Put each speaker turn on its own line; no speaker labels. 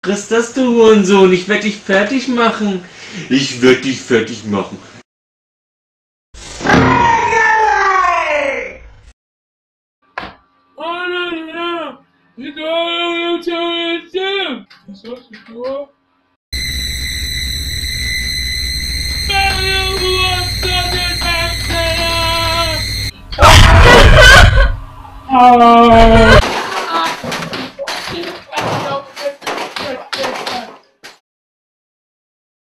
Friss das, du Hurensohn. Ich werde dich fertig machen. Ich werde dich fertig machen.
Oh